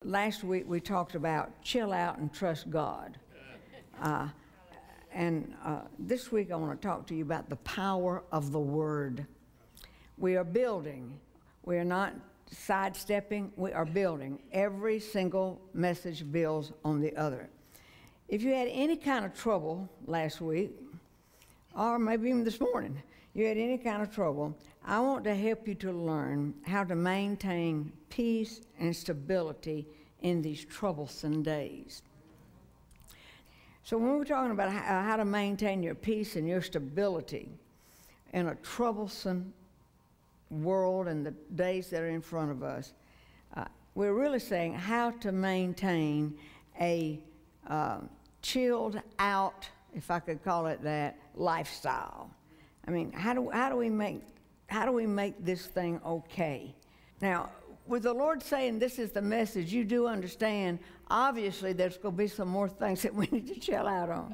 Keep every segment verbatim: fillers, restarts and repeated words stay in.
last week we talked about chill out and trust God. Uh, and uh, this week I want to talk to you about the power of the Word. We are building. We are not sidestepping. We are building. Every single message builds on the other. If you had any kind of trouble last week, or maybe even this morning, you had any kind of trouble, I want to help you to learn how to maintain peace and stability in these troublesome days. So when we're talking about how, how to maintain your peace and your stability in a troublesome world and the days that are in front of us, uh, we're really saying how to maintain a uh, chilled out, if I could call it that, lifestyle. I mean, how do how do we make how do we make this thing okay? Now, with the Lord saying this is the message, you do understand, obviously there's going to be some more things that we need to chill out on.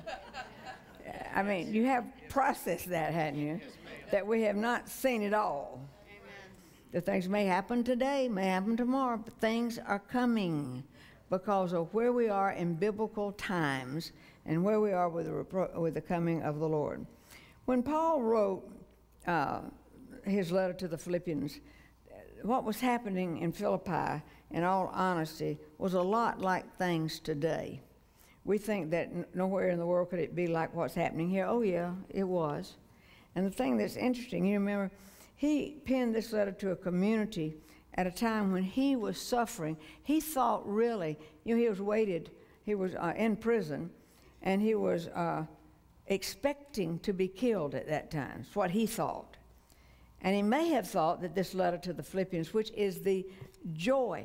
I mean, you have processed that, hadn't you? That we have not seen it all. The things may happen today, may happen tomorrow, but things are coming because of where we are in biblical times and where we are with the, with the coming of the Lord. When Paul wrote uh, his letter to the Philippians, what was happening in Philippi, in all honesty, was a lot like things today. We think that n- nowhere in the world could it be like what's happening here. Oh, yeah, it was. And the thing that's interesting, you remember, he penned this letter to a community at a time when he was suffering. He thought really, you know, he was waited, he was uh, in prison, and he was uh, expecting to be killed at that time. That's what he thought. And he may have thought that this letter to the Philippians, which is the joy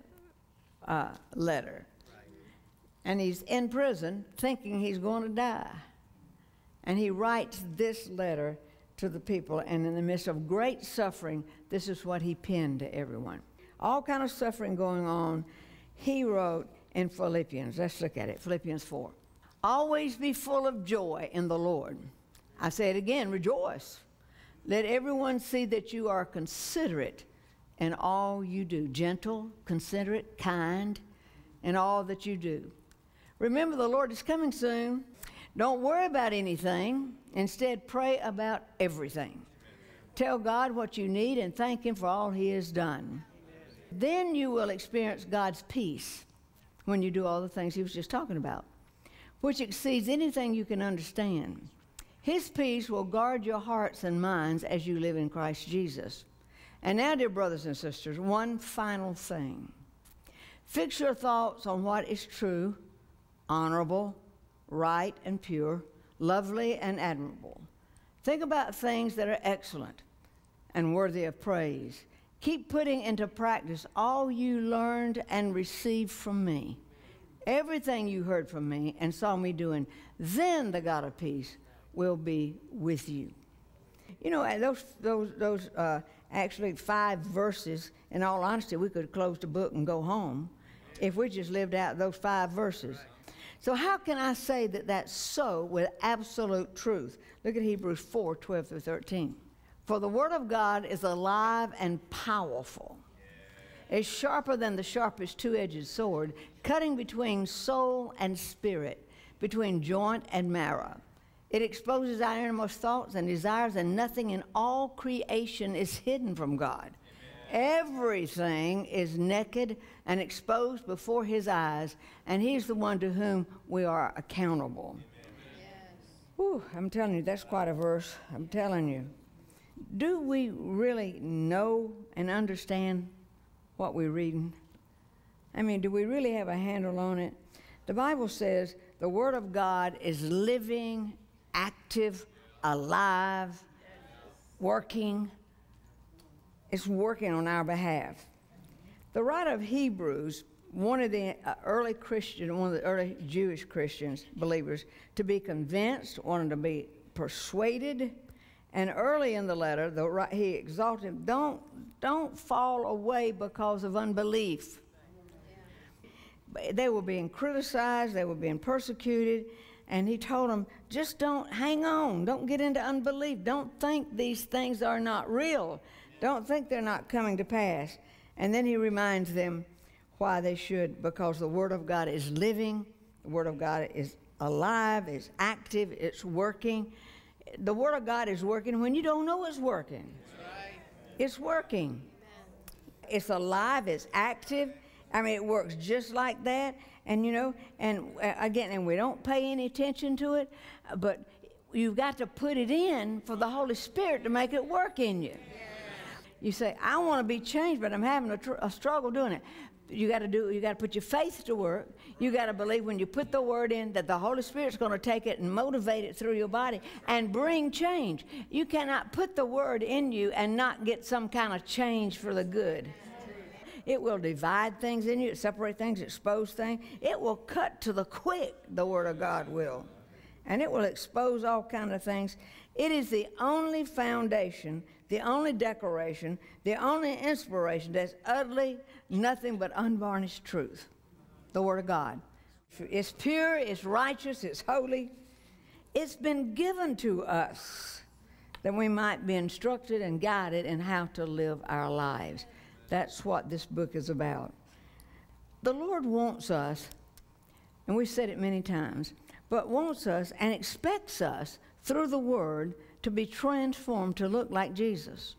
uh, letter, and he's in prison thinking he's going to die. And he writes this letter to the people, and in the midst of great suffering, this is what he penned to everyone. All kind of suffering going on, he wrote in Philippians. Let's look at it, Philippians four. Always be full of joy in the Lord. I say it again, rejoice. Let everyone see that you are considerate in all you do. Gentle, considerate, kind in all that you do. Remember, the Lord is coming soon. Don't worry about anything. Instead, pray about everything. Tell God what you need and thank Him for all He has done. Then you will experience God's peace when you do all the things He was just talking about, which exceeds anything you can understand. His peace will guard your hearts and minds as you live in Christ Jesus. And now, dear brothers and sisters, one final thing. Fix your thoughts on what is true, honorable, right and pure, lovely and admirable. Think about things that are excellent and worthy of praise. Keep putting into practice all you learned and received from me, everything you heard from me and saw me doing. Then the God of peace will be with you. You know, those those those uh, actually five verses, in all honesty, we could close the book and go home if we just lived out those five verses. So how can I say that that's so with absolute truth? Look at Hebrews four, twelve through thirteen. For the word of God is alive and powerful. It's sharper than the sharpest two-edged sword, cutting between soul and spirit, between joint and marrow. It exposes our innermost thoughts and desires, and nothing in all creation is hidden from God. Everything is naked and exposed before His eyes, and He's the one to whom we are accountable. Yes. Whew, I'm telling you, that's quite a verse. I'm telling you. Do we really know and understand what we're reading? I mean, do we really have a handle on it? The Bible says the Word of God is living, active, alive, working. It's working on our behalf. The writer of Hebrews wanted the uh, early Christian, one of the early Jewish Christians, believers, to be convinced, wanted to be persuaded. And early in the letter, the, he exalted them, don't, don't fall away because of unbelief. Yeah. They were being criticized, they were being persecuted, and he told them, just don't hang on, don't get into unbelief, don't think these things are not real, don't think they're not coming to pass. And then he reminds them, why they should, because the Word of God is living, the Word of God is alive, it's active, it's working. The Word of God is working when you don't know it's working. Right. It's working. Amen. It's alive, it's active. I mean, it works just like that. And, you know, and uh, again, and we don't pay any attention to it, but you've got to put it in for the Holy Spirit to make it work in you. Yes. You say, I want to be changed, but I'm having a, tr- a struggle doing it. You got to do. You got to put your faith to work. You got to believe when you put the word in that the Holy Spirit's going to take it and motivate it through your body and bring change. You cannot put the word in you and not get some kind of change for the good. It will divide things in you, separate things, expose things. It will cut to the quick, the Word of God will. And it will expose all kinds of things. It is the only foundation, the only declaration, the only inspiration that's utterly nothing but unvarnished truth, the Word of God. It's pure, it's righteous, it's holy. It's been given to us that we might be instructed and guided in how to live our lives. That's what this book is about. The Lord wants us, and we've said it many times, but wants us and expects us through the Word to be transformed to look like Jesus.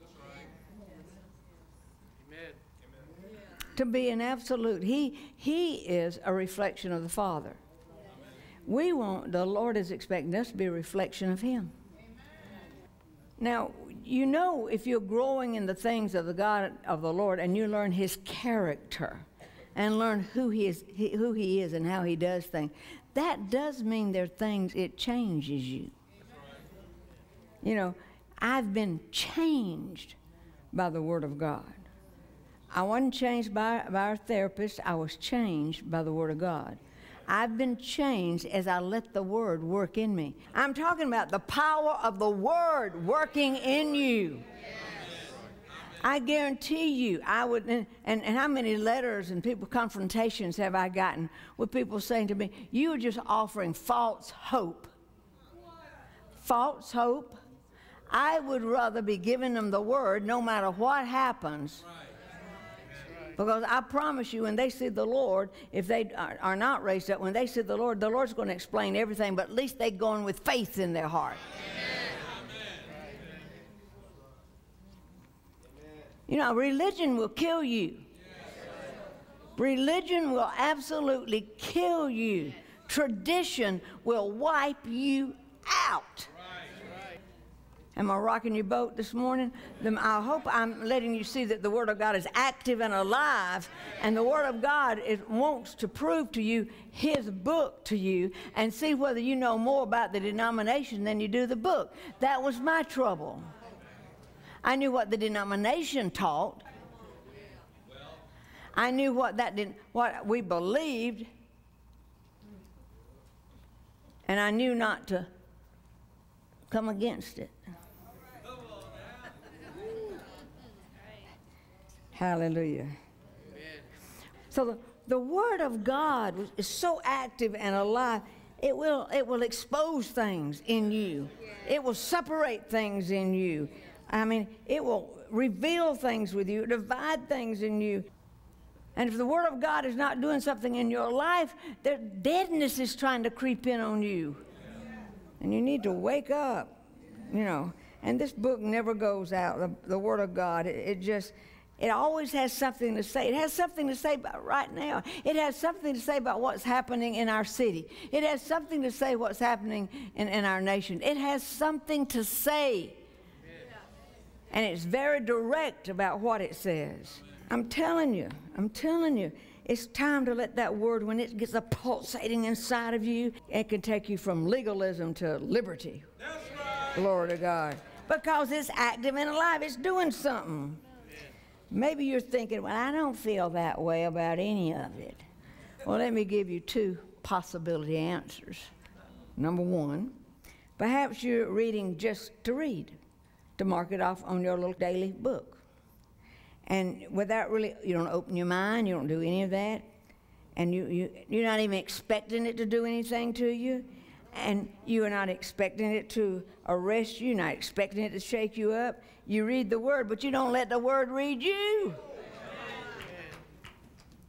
Amen. To be an absolute. He, he is a reflection of the Father. Amen. We want, the Lord is expecting us to be a reflection of Him. Amen. Now, you know, if you're growing in the things of the God of the Lord and you learn His character and learn who He is, he, who He is and how He does things, that does mean there are things, it changes you. You know, I've been changed by the Word of God. I wasn't changed by, by our therapist. I was changed by the Word of God. I've been changed as I let the Word work in me. I'm talking about the power of the Word working in you. I guarantee you, I would, and, and, and how many letters and people confrontations have I gotten with people saying to me, you are just offering false hope. False hope. I would rather be giving them the Word no matter what happens. Because I promise you, when they see the Lord, if they are, are not raised up, when they see the Lord, the Lord's going to explain everything, but at least they're going with faith in their heart. Amen. You know, religion will kill you. Religion will absolutely kill you. Tradition will wipe you out. Am I rocking your boat this morning? I hope I'm letting you see that the Word of God is active and alive, and the Word of God is, wants to prove to you His book to you and see whether you know more about the denomination than you do the book. That was my trouble. I knew what the denomination taught. I knew what that did, what we believed, and I knew not to come against it. Hallelujah. Amen. So the, the Word of God is so active and alive, it will, it will expose things in you. It will separate things in you. I mean, it will reveal things with you, divide things in you. And if the Word of God is not doing something in your life, the deadness is trying to creep in on you. And you need to wake up, you know. And this book never goes out, the, the Word of God. It, it just... It always has something to say. It has something to say about right now. It has something to say about what's happening in our city. It has something to say what's happening in, in our nation. It has something to say. And it's very direct about what it says. I'm telling you, I'm telling you, it's time to let that word, when it gets a pulsating inside of you, it can take you from legalism to liberty. That's right. Glory to God. Because it's active and alive. It's doing something. Maybe you're thinking, well, I don't feel that way about any of it. Well, let me give you two possibility answers. Number one, perhaps you're reading just to read, to mark it off on your little daily book. And without really, you don't open your mind, you don't do any of that, and you, you, you're not even expecting it to do anything to you, and you are not expecting it to arrest you, not expecting it to shake you up. You read the Word, but you don't let the Word read you.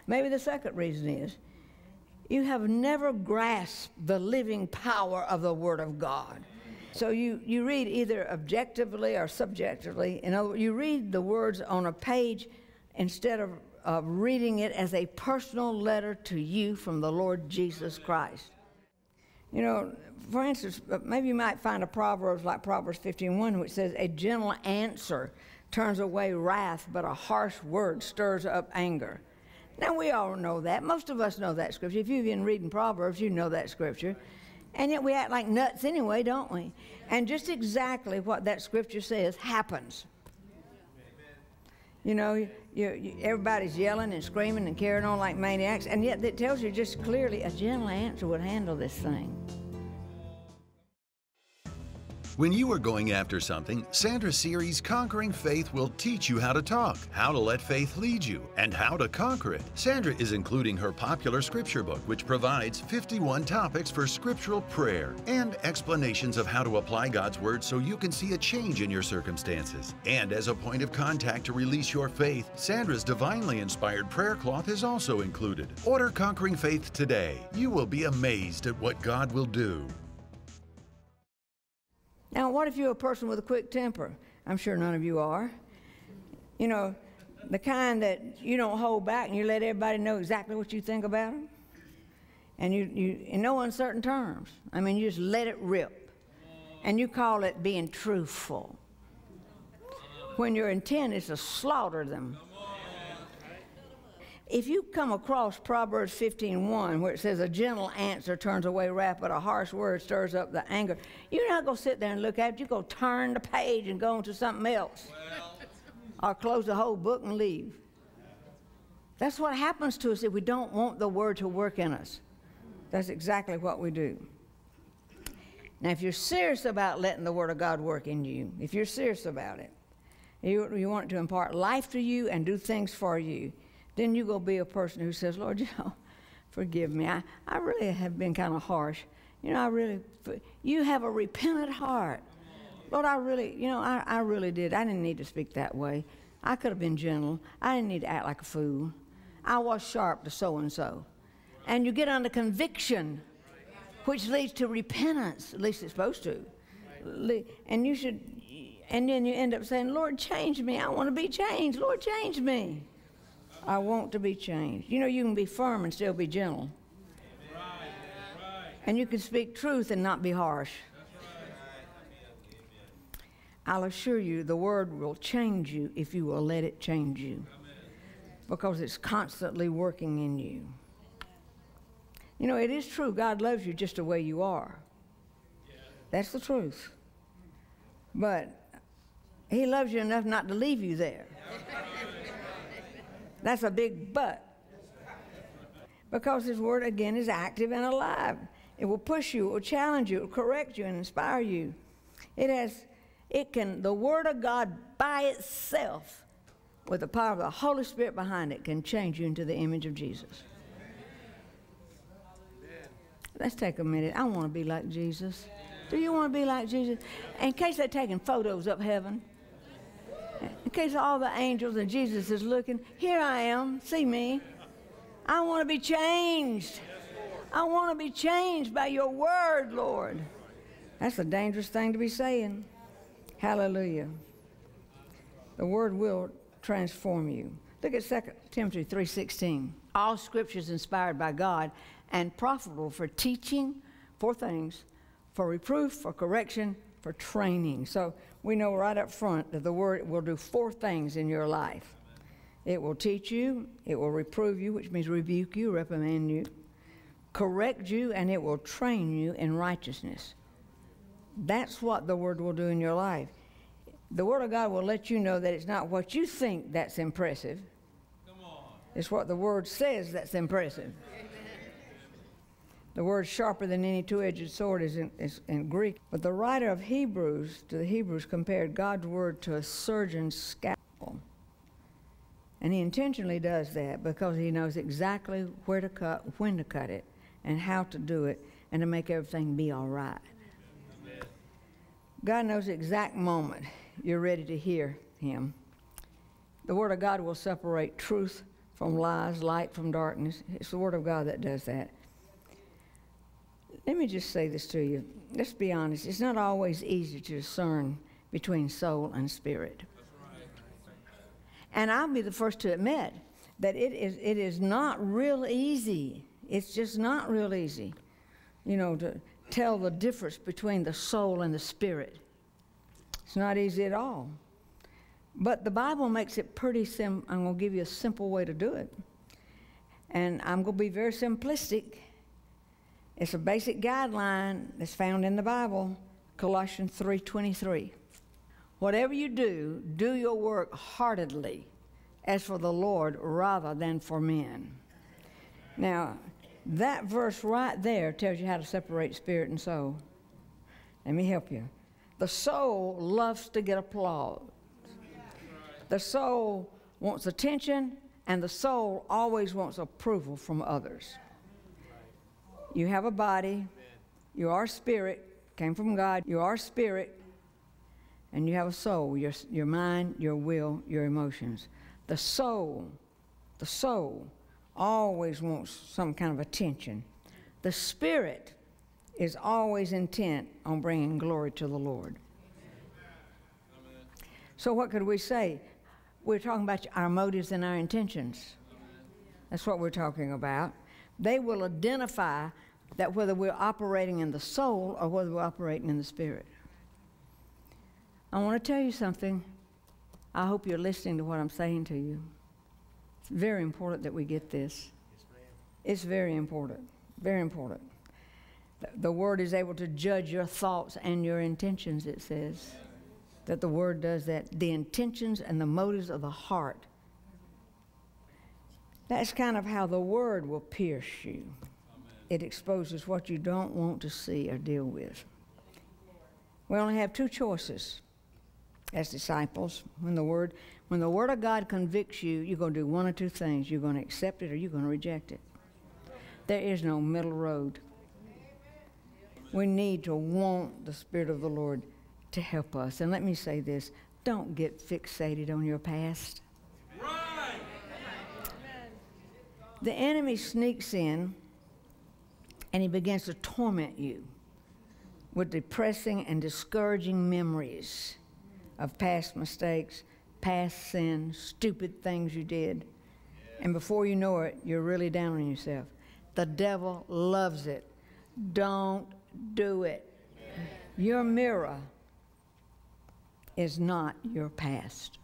Maybe the second reason is you have never grasped the living power of the Word of God. So you, you read either objectively or subjectively. In other words, you read the words on a page instead of uh, reading it as a personal letter to you from the Lord Jesus Christ. You know, for instance, maybe you might find a Proverbs like Proverbs fifteen one, which says, a gentle answer turns away wrath, but a harsh word stirs up anger. Now, we all know that. Most of us know that scripture. If you've been reading Proverbs, you know that scripture. And yet we act like nuts anyway, don't we? And just exactly what that scripture says happens. You know, you, you, everybody's yelling and screaming and carrying on like maniacs, and yet it tells you just clearly a gentle answer would handle this thing. When you are going after something, Sandra's series Conquering Faith will teach you how to talk, how to let faith lead you, and how to conquer it. Sandra is including her popular scripture book, which provides fifty-one topics for scriptural prayer and explanations of how to apply God's Word so you can see a change in your circumstances. And as a point of contact to release your faith, Sandra's divinely inspired prayer cloth is also included. Order Conquering Faith today. You will be amazed at what God will do. Now, what if you're a person with a quick temper? I'm sure none of you are. You know, the kind that you don't hold back and you let everybody know exactly what you think about them. And you, you in no uncertain terms. I mean, you just let it rip. And you call it being truthful, when your intent is to slaughter them. If you come across Proverbs fifteen one, where it says, a gentle answer turns away wrath, but a harsh word stirs up the anger, you're not going to sit there and look at it. You're going to turn the page and go on to something else. Well. Or close the whole book and leave. That's what happens to us if we don't want the Word to work in us. That's exactly what we do. Now, if you're serious about letting the Word of God work in you, if you're serious about it, you, you want it to impart life to you and do things for you, then you go be a person who says, Lord, you know, forgive me. I, I really have been kind of harsh. You know, I really, you have a repentant heart. Lord, I really, you know, I, I really did. I didn't need to speak that way. I could have been gentle. I didn't need to act like a fool. I was sharp to so-and-so. And you get under conviction, which leads to repentance. At least it's supposed to. And you should, and then you end up saying, Lord, change me. I want to be changed. Lord, change me. I want to be changed. You know, you can be firm and still be gentle. Right. Right. And you can speak truth and not be harsh. Right. I'll assure you, the Word will change you if you will let it change you. Amen. Because it's constantly working in you. You know, it is true, God loves you just the way you are. Yeah. That's the truth. But He loves you enough not to leave you there. That's a big but. Because His Word, again, is active and alive. It will push you, it will challenge you, it will correct you and inspire you. It has, it can, the Word of God by itself, with the power of the Holy Spirit behind it, can change you into the image of Jesus. Let's take a minute. I want to be like Jesus. Do you want to be like Jesus? In case they're taking photos up heaven, in case all the angels and Jesus is looking, here I am, see me. I want to be changed. I want to be changed by your Word, Lord. That's a dangerous thing to be saying. Hallelujah. The Word will transform you. Look at Second Timothy three sixteen. All Scripture is inspired by God and profitable for teaching, four things, for reproof, for correction, for training. So we know right up front that the Word will do four things in your life. It will teach you, it will reprove you, which means rebuke you, reprimand you, correct you, and it will train you in righteousness. That's what the Word will do in your life. The Word of God will let you know that it's not what you think that's impressive. Come on. It's what the Word says that's impressive. Amen. The word sharper than any two-edged sword is in, is in Greek. But the writer of Hebrews, to the Hebrews, compared God's Word to a surgeon's scalpel. And he intentionally does that because he knows exactly where to cut, when to cut it, and how to do it, and to make everything be all right. Amen. God knows the exact moment you're ready to hear Him. The Word of God will separate truth from lies, light from darkness. It's the Word of God that does that. Let me just say this to you. Let's be honest. It's not always easy to discern between soul and spirit. And I'll be the first to admit that it is, it is not real easy. It's just not real easy, you know, to tell the difference between the soul and the spirit. It's not easy at all. But the Bible makes it pretty simple. I'm going to give you a simple way to do it. And I'm going to be very simplistic. It's a basic guideline that's found in the Bible, Colossians three twenty-three. Whatever you do, do your work heartedly, as for the Lord rather than for men. Now, that verse right there tells you how to separate spirit and soul. Let me help you. The soul loves to get applause. The soul wants attention, and the soul always wants approval from others. You have a body, you are spirit, came from God, you are spirit, and you have a soul, your, your mind, your will, your emotions. The soul, the soul always wants some kind of attention. The spirit is always intent on bringing glory to the Lord. Amen. So what could we say? We're talking about our motives and our intentions. That's what we're talking about. They will identify that whether we're operating in the soul or whether we're operating in the spirit. I want to tell you something. I hope you're listening to what I'm saying to you. It's very important that we get this. Yes, ma'am. It's very important, very important. The, the Word is able to judge your thoughts and your intentions, it says. That the Word does that. The intentions and the motives of the heart. That's kind of how the Word will pierce you. It exposes what you don't want to see or deal with. We only have two choices as disciples. When the Word, when the Word of God convicts you, you're going to do one or two things. You're going to accept it or you're going to reject it. There is no middle road. We need to want the Spirit of the Lord to help us. And let me say this, don't get fixated on your past. Right. The enemy sneaks in and he begins to torment you with depressing and discouraging memories of past mistakes, past sins, stupid things you did. And before you know it, you're really down on yourself. The devil loves it. Don't do it. Your mirror is not your past.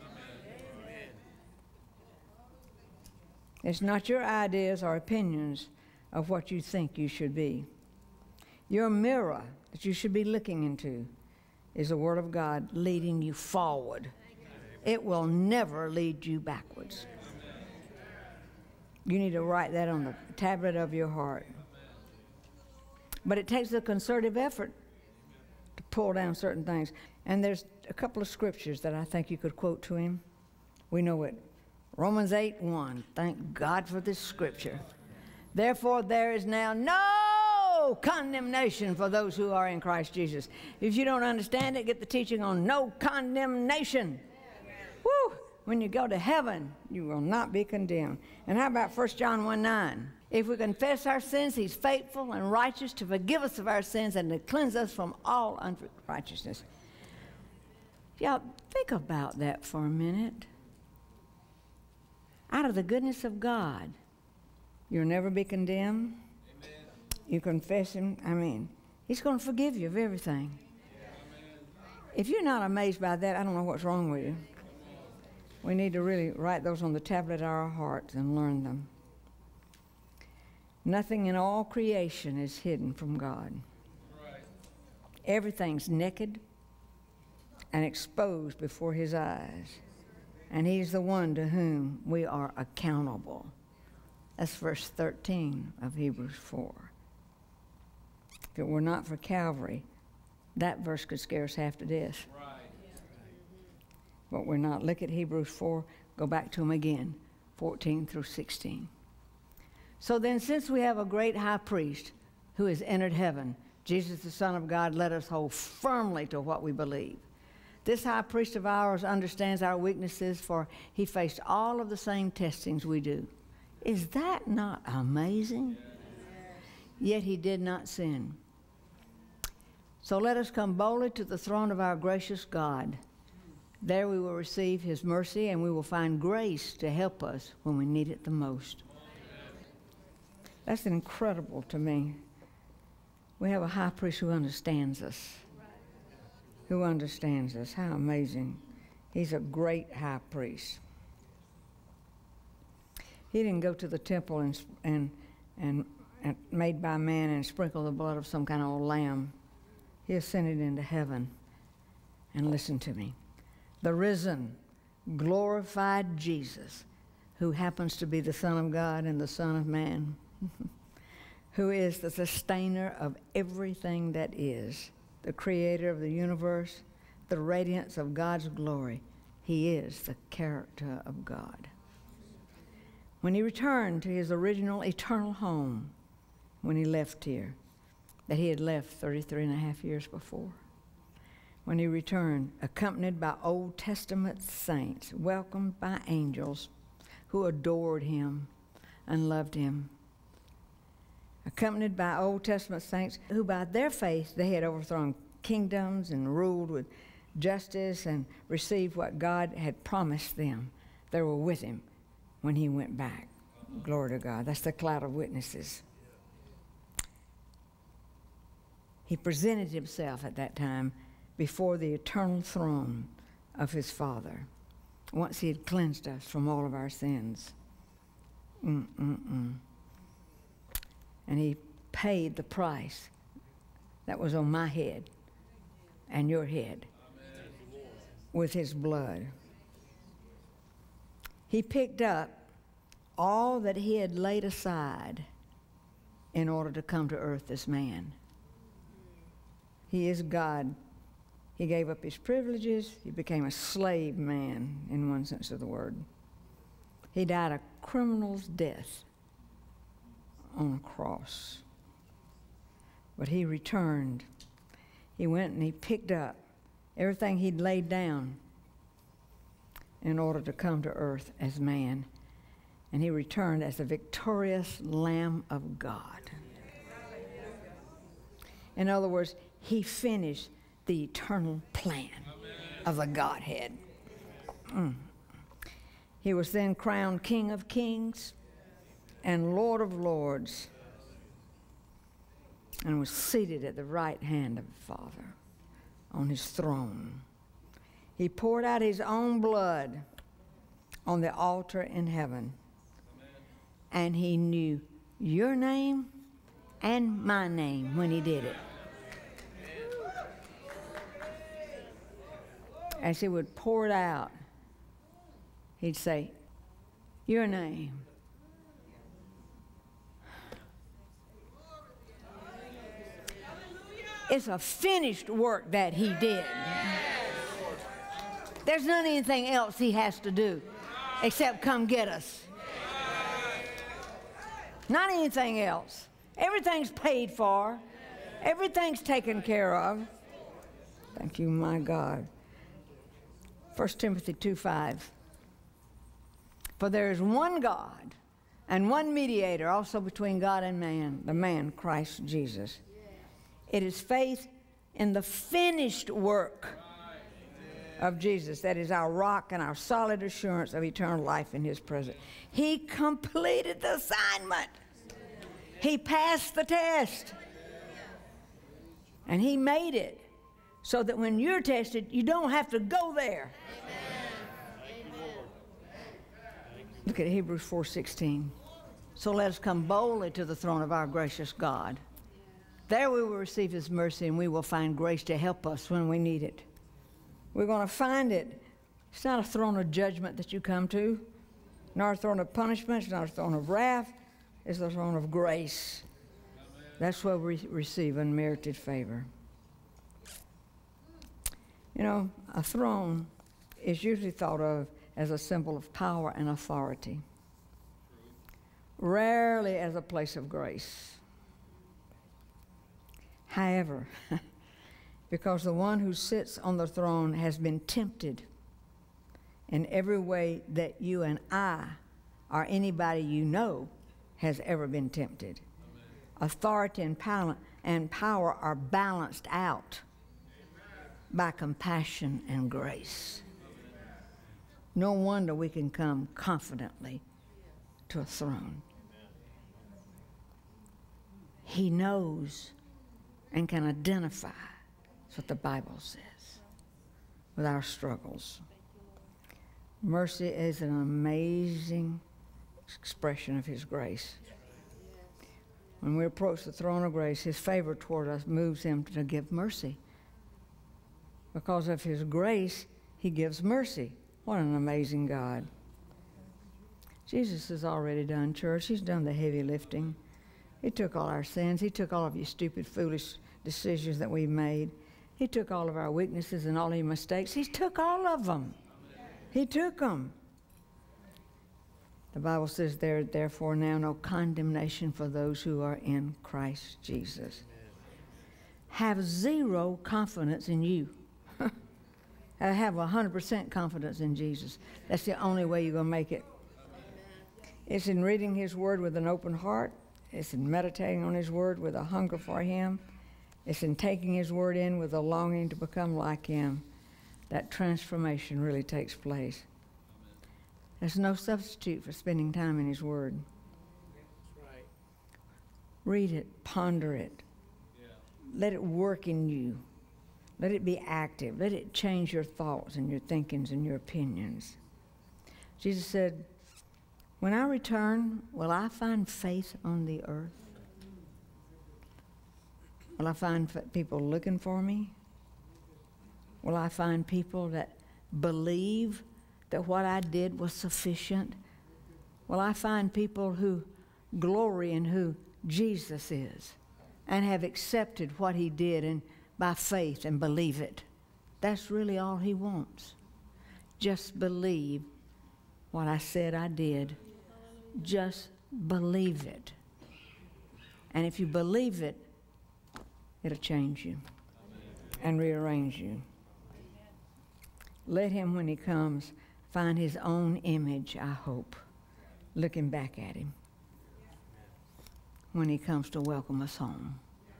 It's not your ideas or opinions of what you think you should be. Your mirror that you should be looking into is the Word of God leading you forward. It will never lead you backwards. You need to write that on the tablet of your heart. But it takes a concerted effort to pull down certain things. And there's a couple of scriptures that I think you could quote to him. We know it. Romans eight one. Thank God for this scripture. Therefore, there is now no condemnation for those who are in Christ Jesus. If you don't understand it, get the teaching on no condemnation. Woo! When you go to heaven, you will not be condemned. And how about First John one nine? If we confess our sins, he's faithful and righteous to forgive us of our sins and to cleanse us from all unrighteousness. Y'all, think about that for a minute. Out of the goodness of God, you'll never be condemned. Amen. You confess him. I mean, he's going to forgive you of everything. Yeah. If you're not amazed by that, I don't know what's wrong with you. We need to really write those on the tablet of our hearts and learn them. Nothing in all creation is hidden from God. Right. Everything's naked and exposed before his eyes. And he's the one to whom we are accountable. That's verse thirteen of Hebrews four. If it were not for Calvary, that verse could scare us half to death. Right. But we're not. Look at Hebrews four. Go back to them again, fourteen through sixteen. So then, since we have a great high priest who has entered heaven, Jesus the Son of God, let us hold firmly to what we believe. This high priest of ours understands our weaknesses, for he faced all of the same testings we do. Is that not amazing? Yet he did not sin. So let us come boldly to the throne of our gracious God. There we will receive his mercy, and we will find grace to help us when we need it the most. That's incredible to me. We have a high priest who understands us. Who understands us. How amazing. He's a great high priest. He didn't go to the temple and, and, and, and made by man and sprinkle the blood of some kind of old lamb. He ascended into heaven. And listen to me. The risen, glorified Jesus, who happens to be the Son of God and the Son of Man, who is the sustainer of everything that is, the creator of the universe, the radiance of God's glory. He is the character of God. When he returned to his original eternal home, when he left here, that he had left thirty-three and a half years before, when he returned, accompanied by Old Testament saints, welcomed by angels who adored him and loved him, accompanied by Old Testament saints who by their faith they had overthrown kingdoms and ruled with justice and received what God had promised them. They were with him when he went back. Glory to God. That's the cloud of witnesses. He presented himself at that time before the eternal throne of his Father, once he had cleansed us from all of our sins. Mm-mm-mm. And he paid the price that was on my head and your head. Amen. With his blood. He picked up all that he had laid aside in order to come to earth as man. He is God. He gave up his privileges. He became a slave man in one sense of the word. He died a criminal's death on a cross. But he returned. He went and he picked up everything he'd laid down in order to come to earth as man. And he returned as the victorious Lamb of God. In other words, he finished the eternal plan of the Godhead. Mm. He was then crowned King of Kings and Lord of Lords, and was seated at the right hand of the Father on his throne. He poured out his own blood on the altar in heaven, and he knew your name and my name when he did it. As he would pour it out, he'd say, your name. It's a finished work that he did. There's not anything else he has to do except come get us. Not anything else. Everything's paid for. Everything's taken care of. Thank you, my God. First Timothy two five. For there is one God and one mediator also between God and man, the man Christ Jesus. It is faith in the finished work of Jesus that is our rock and our solid assurance of eternal life in his presence. He completed the assignment. He passed the test. And he made it so that when you're tested, you don't have to go there. Look at Hebrews four sixteen. So let us come boldly to the throne of our gracious God. There we will receive his mercy, and we will find grace to help us when we need it. We're going to find it. It's not a throne of judgment that you come to, nor a throne of punishment. It's not a throne of wrath. It's a throne of grace. Amen. That's where we receive unmerited favor. You know, a throne is usually thought of as a symbol of power and authority, rarely as a place of grace. However, because the one who sits on the throne has been tempted in every way that you and I, or anybody you know, has ever been tempted. Amen. Authority and power, and power are balanced out by compassion and grace. No wonder we can come confidently to a throne. He knows and can identify, that's what the Bible says, with our struggles. Mercy is an amazing expression of His grace. When we approach the throne of grace, His favor toward us moves Him to give mercy. Because of His grace, He gives mercy. What an amazing God. Jesus has already done church. He's done the heavy lifting. He took all our sins. He took all of your stupid, foolish decisions that we made. He took all of our weaknesses and all of your mistakes. He took all of them. He took them. The Bible says there, therefore, now no condemnation for those who are in Christ Jesus. Have zero confidence in you. Have one hundred percent confidence in Jesus. That's the only way you're going to make it. It's in reading His Word with an open heart. It's in meditating on His Word with a hunger for Him. It's in taking His Word in with a longing to become like Him. That transformation really takes place. There's no substitute for spending time in His Word. That's right. Read it, ponder it. Yeah. Let it work in you. Let it be active. Let it change your thoughts and your thinkings and your opinions. Jesus said, when I return, will I find faith on the earth? Will I find f- people looking for me? Will I find people that believe that what I did was sufficient? Will I find people who glory in who Jesus is and have accepted what He did and by faith and believe it? That's really all He wants. Just believe what I said I did. Just believe it. And if you believe it, it'll change you and rearrange you. Let Him, when He comes, find His own image, I hope, looking back at Him when He comes to welcome us home.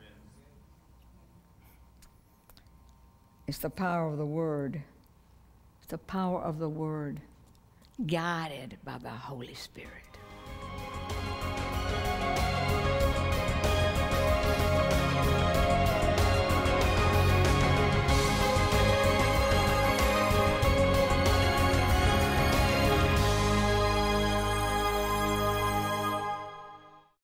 It's the power of the Word. It's the power of the Word, guided by the Holy Spirit.